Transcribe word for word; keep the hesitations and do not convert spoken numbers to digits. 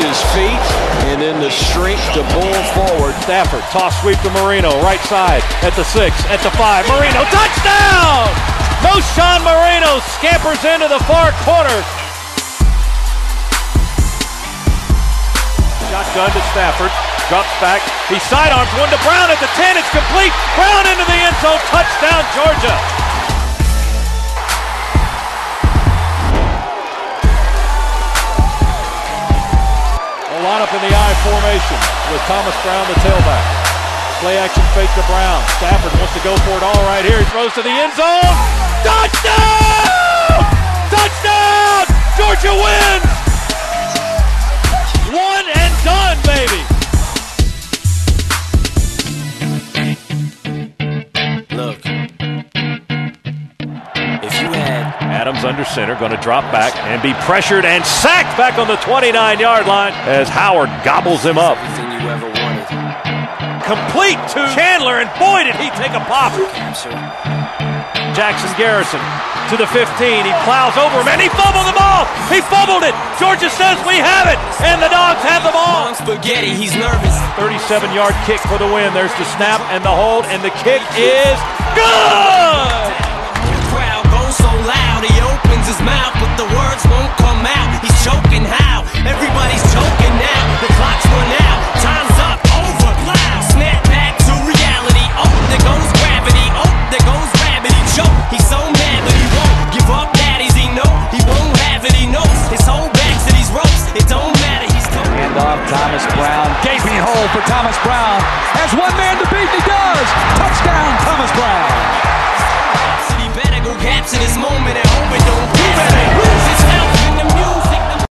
his feet, and then the strength to bull forward. Stafford, toss sweep to Marino, right side, at the six, at the five. Marino, touchdown! Knowshon Marino scampers into the far corner. Shotgun to Stafford, drops back. He sidearms one to Brown at the ten. It's complete. Brown into the end zone. Touchdown, Georgia. Line up in the I formation with Thomas Brown, the tailback. Play action fake to Brown. Stafford wants to go for it all right here. He throws to the end zone. Touchdown! Touchdown! Georgia wins! One and done, baby. Look, if you had Adams under center, going to drop back and be pressured and sacked back on the twenty-nine yard line as Howard gobbles him up. everything you ever wanted, Complete to Chandler, and boy did he take a pop. capture. Jackson Garrison to the fifteen. He plows over him and he fumbled the ball. He fumbled it. Georgia says we have it, and the Dogs have the ball. Mom spaghetti, he's nervous. thirty-seven yard kick for the win. There's the snap and the hold, and the kick is good. Crowd goes so loud, he opens his mouth, but the words won't come out. He's choking how? Everybody's choking now. The clock's run out. Time's up. Over. Loud. Snap back to reality. Oh, there goes gravity. Oh, there goes gravity. Choke. He's so mad, but he won't give up. Daddies, he know he won't have it. He knows his whole back to these ropes. It don't matter. He's told. Hand off, Thomas Brown. Gaping hole for Thomas Brown. Has one man to beat, and he does. Touchdown, Thomas Brown. He better go capture this moment.